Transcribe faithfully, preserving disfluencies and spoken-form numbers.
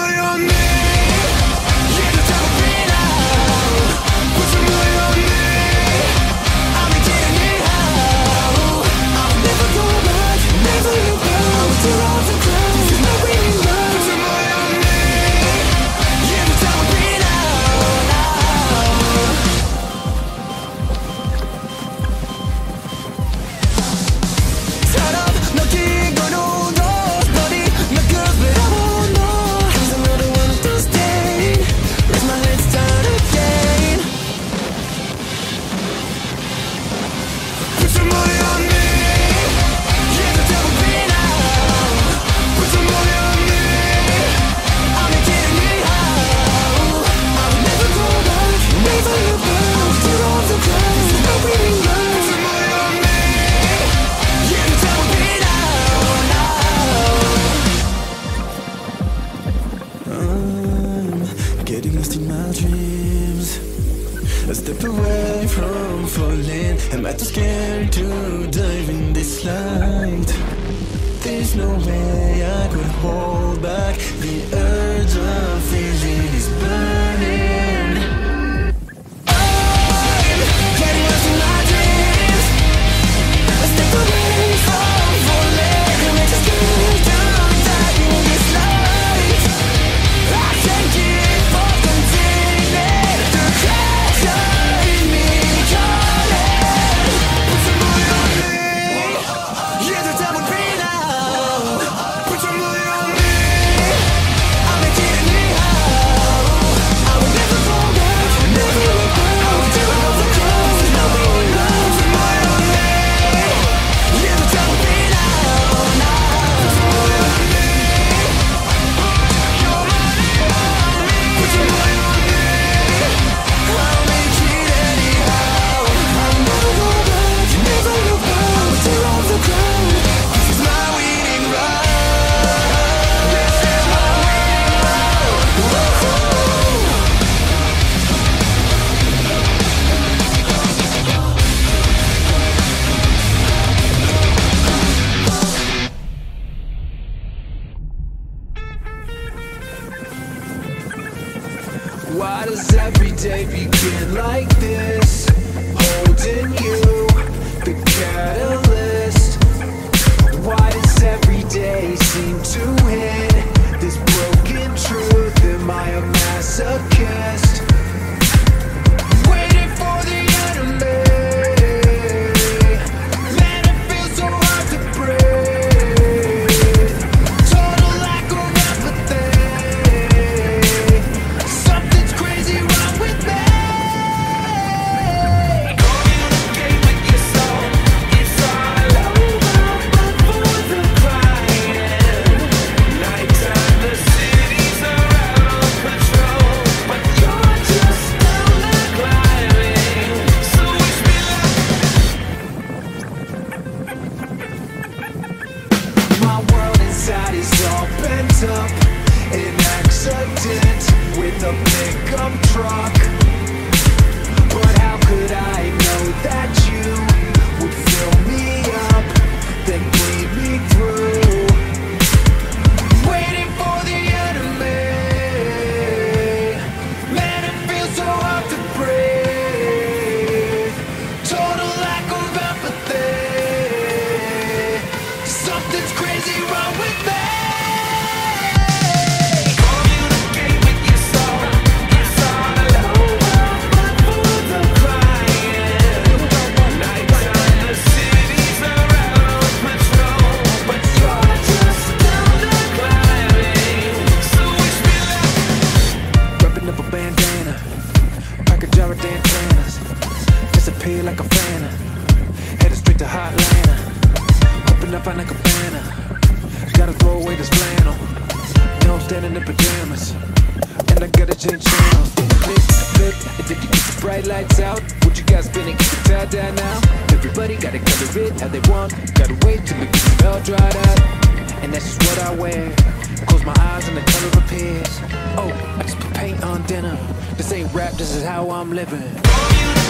money on me. Yeah, the time will be now. Put some money on me. I'll be getting it out. I'll never go back, never look back. With your arms across, this is my winning run. Put some money on me. Yeah, the time will be now, now. Shut up, knocking on all doors, buddy. Not good, but I won't know. 'Cause I'm not the one to stay. Raise my head, start again. Put some money on me. Yeah, the time will be now. Put some money on me. I'll be getting it out. I will never go back, never look back. With your arms across, this is my winning run. Put some money on me. Yeah, the time will be now, now. I'm getting lost in my dreams. A step away from falling. Am I too scared to dive in this light? There's no way I could hold back. The urge of feeling is burning. I'm getting lost in my dreams. A step away from falling. Am I too scared to dive in this light? I can't keep on containing the pressure in me calling. Put some money on me. Yeah, the time will be now. Put some money on me. I'll be getting it out. I will never go back, never look back. I will do it all the cross, and I'll be in love. Put some money on me. Yeah, the time will be now, now. Put some money on me. Put some money on me. I'll make it anyhow. I'll never go back, never look back. I will tear off the crown. This is my winning run. This is my winning run. Woo-hoo. Why does every day begin like this? Holding you, the catalyst. Why does every day seem to hit this broken truth? Am I a masochist? Waiting for the enemy. Man, it feels so hard to breathe. Total lack of empathy. Something's crazy wrong with me. Communicate with your soul. It's all over but for the crying. Nighttime, the cities are out of control, but you're just still not climbing. So wish me luck. My world inside is all bent up. An accident with a pickup truck. But how could I know that you would fill me up, then bleed me through? Waiting for the enemy. Man, it feels so hard to breathe. Total lack of empathy. Something's crazy wrong with me. Communicate with your soul. It's all over but for the crying. Nighttime, the cities are out of control, but you're just still not climbing. So wish me luck. Wrapping up a bandana, pack a jar of Dantanas, disappear like a phantom, headed straight to Hotlanta. Hoping I find a cabana, gotta throw away this flannel. Know I'm standing in pajamas, and I gotta change channels. Flip, flip, and if you get the bright lights out, what you got spinning, keep the tie down now. Everybody gotta color it how they want, gotta wait till it gets all dried out. And that's just what I wear. Close my eyes and the color appears. Oh, I just put paint on dinner. This ain't rap, this is how I'm living.